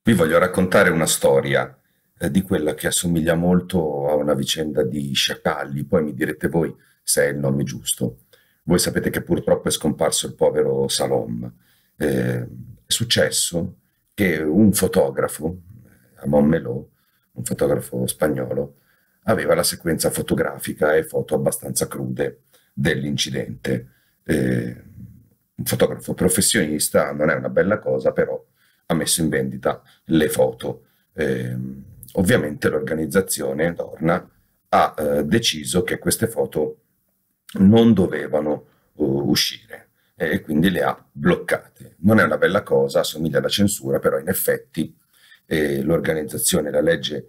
Vi voglio raccontare una storia di quella che assomiglia molto a una vicenda di sciacalli, poi mi direte voi se è il nome giusto. Voi sapete che purtroppo è scomparso il povero Salom. È successo che un fotografo, a Montmeló, un fotografo spagnolo, aveva la sequenza fotografica e foto abbastanza crude dell'incidente. Un fotografo professionista non è una bella cosa, però ha messo in vendita le foto. Ovviamente l'organizzazione Dorna ha deciso che queste foto non dovevano uscire e quindi le ha bloccate. Non è una bella cosa, assomiglia alla censura, però in effetti l'organizzazione, la legge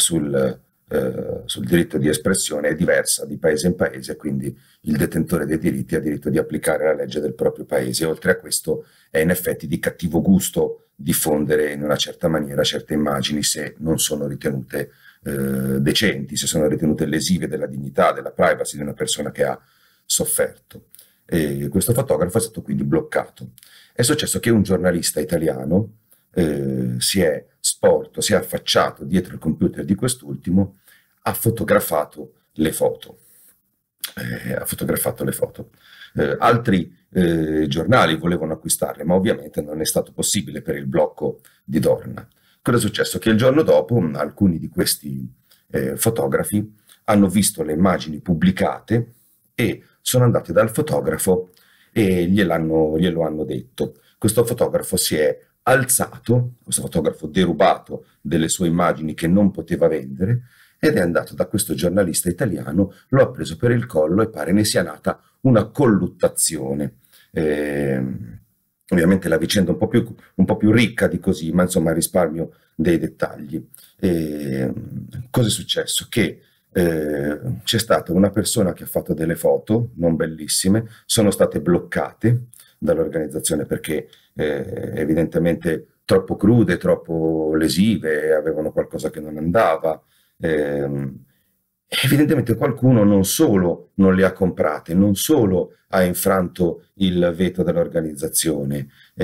sul diritto di espressione è diversa di paese in paese, quindi il detentore dei diritti ha diritto di applicare la legge del proprio paese. Oltre a questo è in effetti di cattivo gusto diffondere in una certa maniera certe immagini se non sono ritenute decenti, se sono ritenute lesive della dignità, della privacy di una persona che ha sofferto. E questo fotografo è stato quindi bloccato. È successo che un giornalista italiano si è sporto, si è affacciato dietro il computer di quest'ultimo, ha fotografato le foto. Ha fotografato le foto. Altri giornali volevano acquistarle, ma ovviamente non è stato possibile per il blocco di Dorna. Cosa è successo? Che il giorno dopo alcuni di questi fotografi hanno visto le immagini pubblicate e sono andati dal fotografo e glielo hanno detto. Questo fotografo si è alzato, questo fotografo derubato delle sue immagini che non poteva vendere, ed è andato da questo giornalista italiano, lo ha preso per il collo e pare ne sia nata una colluttazione. Eh, Ovviamente la vicenda è un po' più ricca di così, ma insomma risparmio dei dettagli. Cosa è successo? Che c'è stata una persona che ha fatto delle foto non bellissime, sono state bloccate dall'organizzazione perché evidentemente troppo crude, troppo lesive, avevano qualcosa che non andava. Evidentemente qualcuno non solo non le ha comprate, non solo ha infranto il veto dell'organizzazione.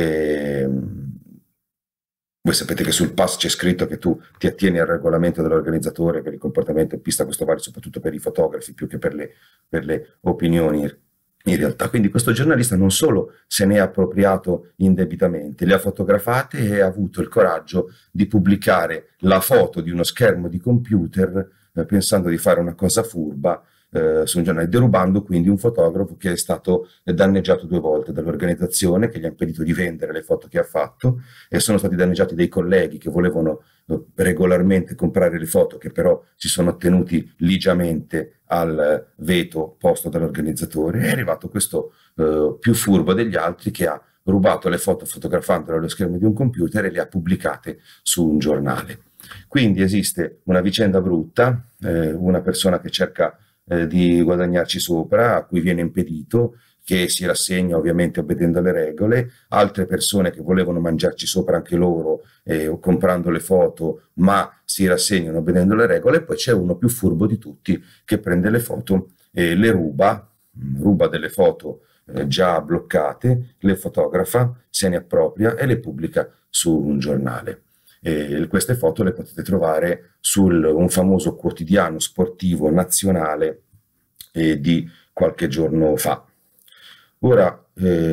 Voi sapete che sul pass c'è scritto che tu ti attieni al regolamento dell'organizzatore per il comportamento in pista, questo vale soprattutto per i fotografi più che per le opinioni in realtà. Quindi questo giornalista non solo se ne è appropriato indebitamente, le ha fotografate e ha avuto il coraggio di pubblicare la foto di uno schermo di computer pensando di fare una cosa furba su un giornale, derubando quindi un fotografo che è stato danneggiato due volte dall'organizzazione che gli ha impedito di vendere le foto che ha fatto, e sono stati danneggiati dei colleghi che volevano regolarmente comprare le foto, che però si sono attenuti ligiamente al veto posto dall'organizzatore. È arrivato questo più furbo degli altri che ha rubato le foto fotografandole allo schermo di un computer e le ha pubblicate su un giornale. Quindi esiste una vicenda brutta, una persona che cerca di guadagnarci sopra, a cui viene impedito, che si rassegna ovviamente obbedendo alle regole, altre persone che volevano mangiarci sopra anche loro o comprando le foto, ma si rassegnano obbedendo alle regole, e poi c'è uno più furbo di tutti che prende le foto e le ruba delle foto già bloccate, le fotografa, se ne appropria e le pubblica su un giornale. Queste foto le potete trovare su un famoso quotidiano sportivo nazionale di qualche giorno fa. Ora,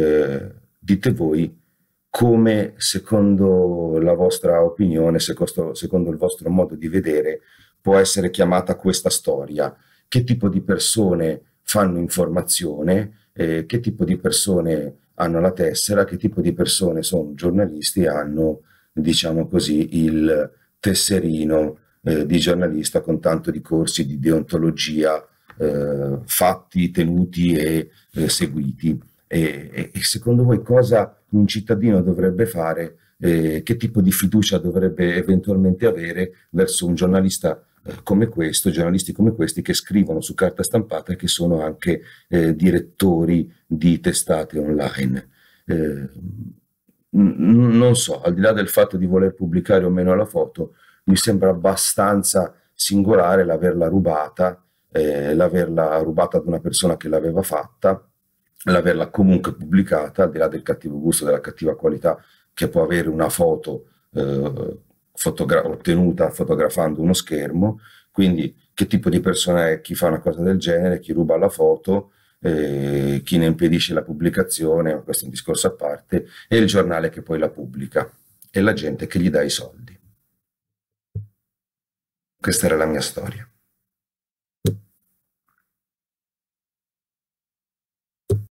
dite voi come, secondo la vostra opinione, secondo il vostro modo di vedere, può essere chiamata questa storia. Che tipo di persone fanno informazione, che tipo di persone hanno la tessera, che tipo di persone sono giornalisti e hanno, diciamo così, il tesserino di giornalista con tanto di corsi di deontologia fatti, tenuti e seguiti. E secondo voi cosa un cittadino dovrebbe fare? Che tipo di fiducia dovrebbe eventualmente avere verso un giornalista come questo, giornalisti come questi che scrivono su carta stampata e che sono anche direttori di testate online? Eh, Non so, al di là del fatto di voler pubblicare o meno la foto, mi sembra abbastanza singolare l'averla rubata ad una persona che l'aveva fatta, l'averla comunque pubblicata, al di là del cattivo gusto, della cattiva qualità che può avere una foto ottenuta fotografando uno schermo, quindi che tipo di persona è chi fa una cosa del genere, chi ruba la foto, chi ne impedisce la pubblicazione, ma questo è un discorso a parte, e il giornale che poi la pubblica e la gente che gli dà i soldi. Questa era la mia storia.